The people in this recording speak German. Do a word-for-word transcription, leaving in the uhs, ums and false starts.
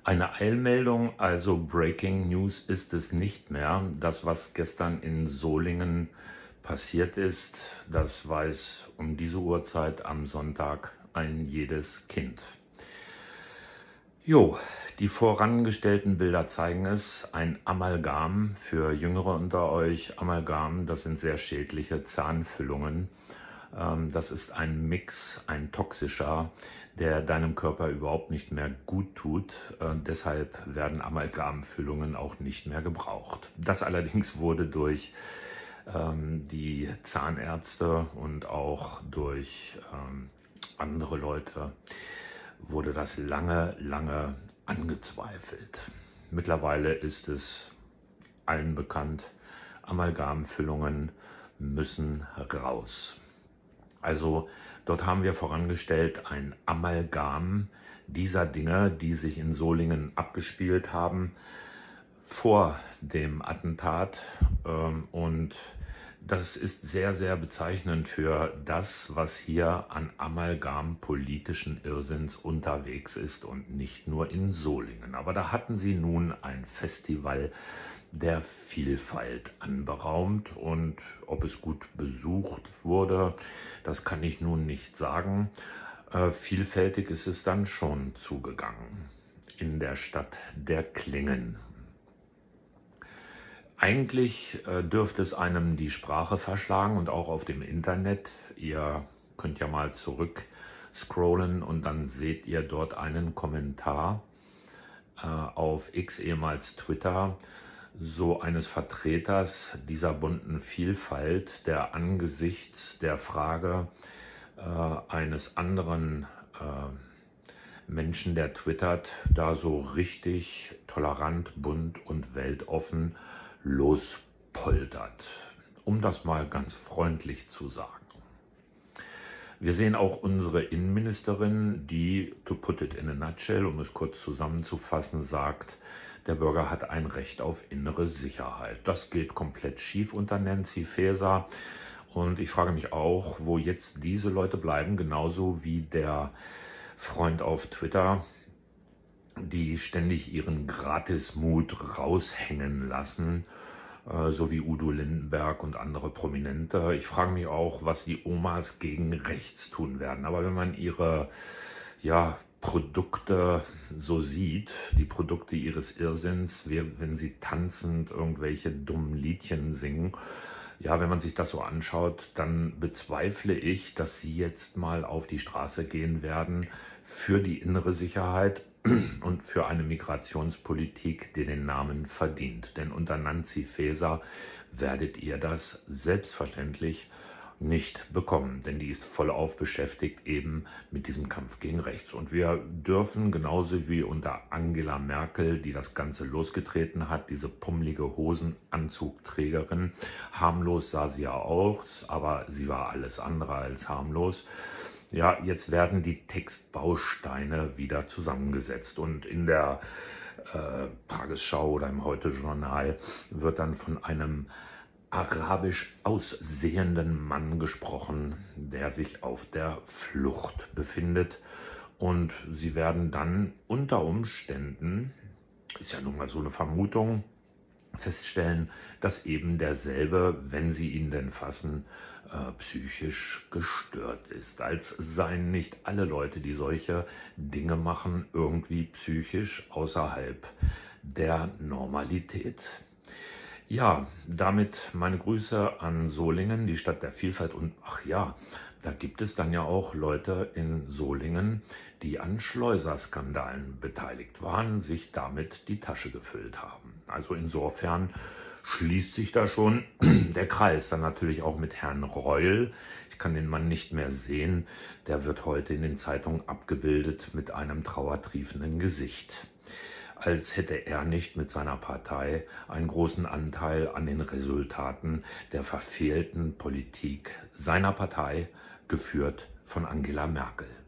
Eine Eilmeldung, also Breaking News ist es nicht mehr. Das, was gestern in Solingen passiert ist, das weiß um diese Uhrzeit am Sonntag ein jedes Kind. Jo, die vorangestellten Bilder zeigen es, ein Amalgam für Jüngere unter euch. Amalgam, das sind sehr schädliche Zahnfüllungen. Das ist ein Mix, ein toxischer, der deinem Körper überhaupt nicht mehr gut tut. Deshalb werden Amalgamfüllungen auch nicht mehr gebraucht. Das allerdings wurde durch die Zahnärzte und auch durch andere Leute wurde das lange, lange angezweifelt. Mittlerweile ist es allen bekannt, Amalgamfüllungen müssen raus. Also dort haben wir vorangestellt ein Amalgam dieser Dinge, die sich in Solingen abgespielt haben vor dem Attentat, und das ist sehr, sehr bezeichnend für das, was hier an Amalgam politischen Irrsinns unterwegs ist und nicht nur in Solingen. Aber da hatten sie nun ein Festival der Vielfalt anberaumt, und ob es gut besucht wurde, das kann ich nun nicht sagen. Äh, vielfältig ist es dann schon zugegangen in der Stadt der Klingen. Eigentlich äh, dürfte es einem die Sprache verschlagen, und auch auf dem Internet. Ihr könnt ja mal zurück scrollen und dann seht ihr dort einen Kommentar äh, auf X, ehemals Twitter, so eines Vertreters dieser bunten Vielfalt, der angesichts der Frage äh, eines anderen äh, Menschen, der twittert, da so richtig tolerant, bunt und weltoffen lospoltert, um das mal ganz freundlich zu sagen. Wir sehen auch unsere Innenministerin, die, to put it in a nutshell, um es kurz zusammenzufassen, sagt, der Bürger hat ein Recht auf innere Sicherheit. Das geht komplett schief unter Nancy Faeser. Und ich frage mich auch, wo jetzt diese Leute bleiben, genauso wie der Freund auf Twitter, die ständig ihren Gratismut raushängen lassen, äh, so wie Udo Lindenberg und andere Prominente. Ich frage mich auch, was die Omas gegen rechts tun werden. Aber wenn man ihre ja, Produkte so sieht, die Produkte ihres Irrsinns, wenn sie tanzend irgendwelche dummen Liedchen singen, ja, wenn man sich das so anschaut, dann bezweifle ich, dass sie jetzt mal auf die Straße gehen werden für die innere Sicherheit und für eine Migrationspolitik, die den Namen verdient. Denn unter Nancy Faeser werdet ihr das selbstverständlich nicht bekommen, denn die ist vollauf beschäftigt eben mit diesem Kampf gegen rechts. Und wir dürfen genauso wie unter Angela Merkel, die das Ganze losgetreten hat, diese pummelige Hosenanzugträgerin, harmlos sah sie ja aus, aber sie war alles andere als harmlos. Ja, jetzt werden die Textbausteine wieder zusammengesetzt, und in der äh, Tagesschau oder im Heute-Journal wird dann von einem arabisch aussehenden Mann gesprochen, der sich auf der Flucht befindet. Und sie werden dann unter Umständen, ist ja nun mal so eine Vermutung, feststellen, dass eben derselbe, wenn sie ihn denn fassen, äh, psychisch gestört ist. Als seien nicht alle Leute, die solche Dinge machen, irgendwie psychisch außerhalb der Normalität. Ja, damit meine Grüße an Solingen, die Stadt der Vielfalt. Und ach ja, da gibt es dann ja auch Leute in Solingen, die an Schleuserskandalen beteiligt waren, sich damit die Tasche gefüllt haben. Also insofern schließt sich da schon der Kreis. Dann natürlich auch mit Herrn Reul. Ich kann den Mann nicht mehr sehen. Der wird heute in den Zeitungen abgebildet mit einem trauertriefenden Gesicht, als hätte er nicht mit seiner Partei einen großen Anteil an den Resultaten der verfehlten Politik seiner Partei, geführt von Angela Merkel.